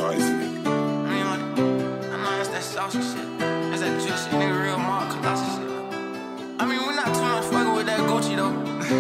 size, nigga. I know that's that saucy shit. That's that juicy nigga, real Mark Colossus shit. I mean, we're not too much fucking with that Gucci though.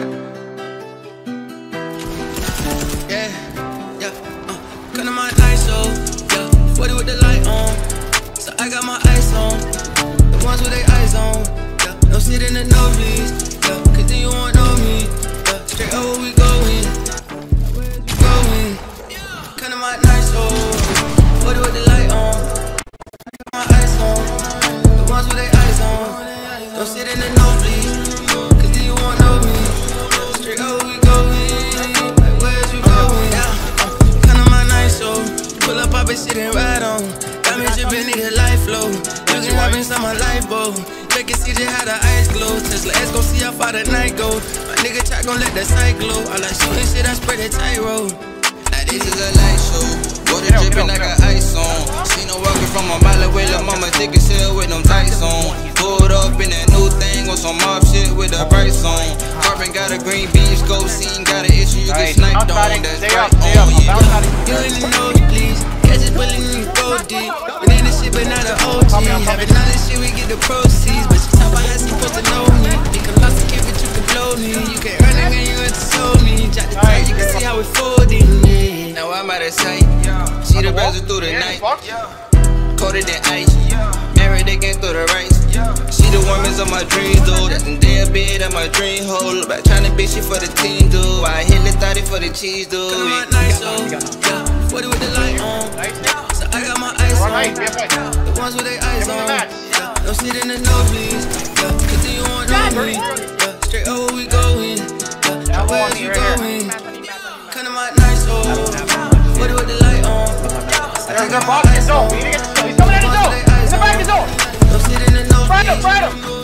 Yeah, come to my nice show, yeah, 40 with the light on. So I got my ice on, the ones with their eyes on. Yeah, no sit in the nosebleeds, yeah, cause then you won't know me. Yeah, straight up where we going, where you going? Come to my nice show, 40 with the light on. I got my ice on, the ones with their eyes on. No sit in the nosebleeds, cause then you won't know me. Straight up where we going, like where's you going? Yeah, come to my nice show, pull up, I been sitting right on. Got me drippin', need a life flow. You can hop inside my life boat. Check and see just how the ice glow. Tesla S gon' see how far the night go. My nigga Chop gon' let the sight glow. I like shooting shit, I spread the tightrope. Now this is a light show. Water drippin', I got ice on. See no walking from a mile away. Lil' mama thick as hell with them tights on. Pulled up in that new thing with some mob shit with the price on. Carbon got a green bean scope. Scene got an issue, you get sniped on. That's right on, yeah. You in the nose, please. Catch it bullet and you go deep. But ain't this shit but not an OG. Having all this shit, we get the proceeds. But you talk about how she supposed to know me. You can lost the kid, but you can blow me. You can't run it, man, you have to show me. Drop the tape, you can see how we folding. Now I'm out of sight. See the bezel through the night. Coated in ice. Married again through the rice. See the women's of my dreams, dude. That's in their bed of my dream hole. Look back trying to bitch shit for the team, dude. I hit the 30 for the cheese, dude. Come on, nice, so, yeah. 40 with the light on. So I got my ice on. The ones with their eyes on. Yeah. Don't sit in the nosebleeds. Yeah. Cause then you won't know me. Yeah. Straight up where we going. Yeah. Where's you going? Come to my nice, so 40 with the light on. There's a box in the zone. We need to get the zone. He's coming in the zone. In the back of the zone. Don't sit in the nosebleeds. Right up.